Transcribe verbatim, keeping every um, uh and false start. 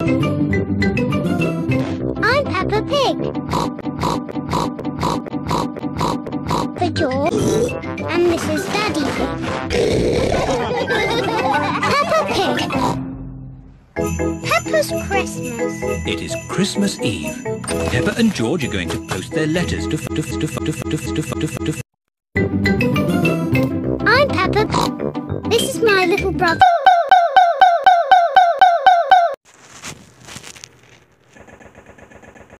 I'm Peppa Pig. For George and Missus Daddy Pig. Peppa Pig. Peppa's Christmas. It is Christmas Eve. Peppa and George are going to post their letters to... to, to, to, to, to, to, to, to. I'm Peppa. This is my little brother.